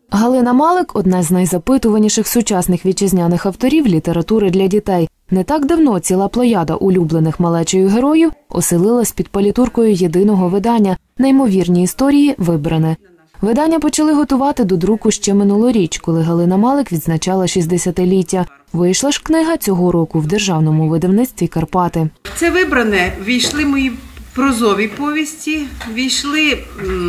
Галина Малик – одна з найзапитуваніших сучасних вітчизняних авторів літератури для дітей. Не так давно ціла плеяда улюблених малечею героїв оселилась під палітуркою єдиного видання «Неймовірні історії. Вибране». Видання почали готувати до друку ще минулоріч, коли Галина Малик відзначала 60-ліття. Вийшла ж книга цього року в державному видавництві «Карпати». Це «Вибране» війшли мої прозові повісті, війшли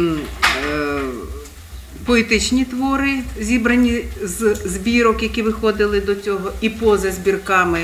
поетичні твори, зібрані з збірок, які виходили до цього, і поза збірками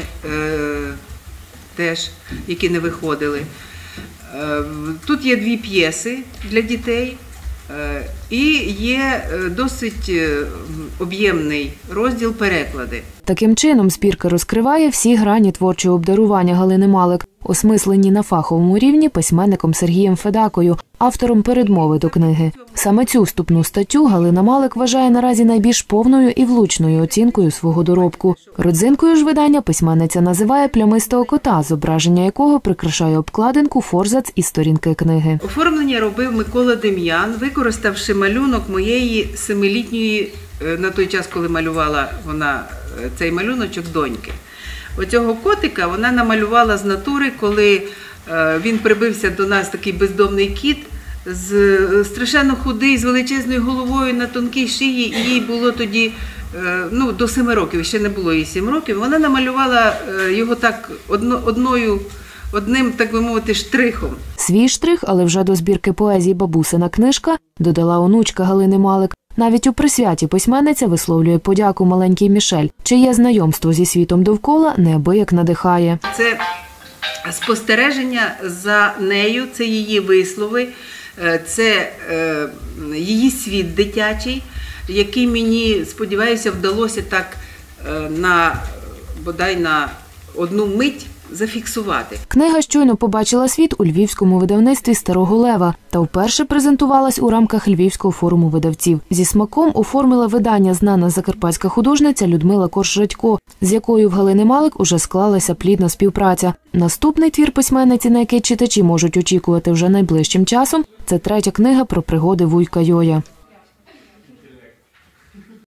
теж, які не виходили. Тут є 2 п'єси для дітей і є досить об'ємний розділ «Переклади». Таким чином, збірка розкриває всі грані творчого обдарування Галини Малик, осмислені на фаховому рівні письменником Сергієм Федакою, автором передмови до книги. Саме цю вступну статтю Галина Малик вважає наразі найбільш повною і влучною оцінкою свого доробку. Родзинкою ж видання письменниця називає плямистого кота, зображення якого прикрашає обкладинку, форзац і сторінки книги. Оформлення робив Микола Дем'ян, використавши малюнок моєї 7-літньої, на той час, коли малювала вона цей малюночок, доньки. Оцього котика вона намалювала з натури, коли він прибився до нас, такий бездомний кіт, страшенно худий, з величезною головою на тонкій шиї, і їй було тоді до 7 років, ще не було їй 7 років. Вона намалювала його так одним, так би мовити, штрихом. Свій штрих, але вже до збірки поезії «Бабусина книжка» додала онучка Галини Малик. Навіть у присвяті письменниця висловлює подяку маленькій Мішель, чиє знайомство зі світом довкола неабияк надихає. Це спостереження за нею, це її вислови, це її світ дитячий, який мені, сподіваюся, вдалося так бодай на одну мить зафіксувати. Книга щойно побачила світ у львівському видавництві «Старого Лева» та вперше презентувалась у рамках Львівського форуму видавців. Зі смаком оформила видання знана закарпатська художниця Людмила Корж-Радько, з якою в Галини Малик уже склалася плідна співпраця. Наступний твір письменниці, на який читачі можуть очікувати вже найближчим часом, це 3-я книга про пригоди Вуйка Йоя.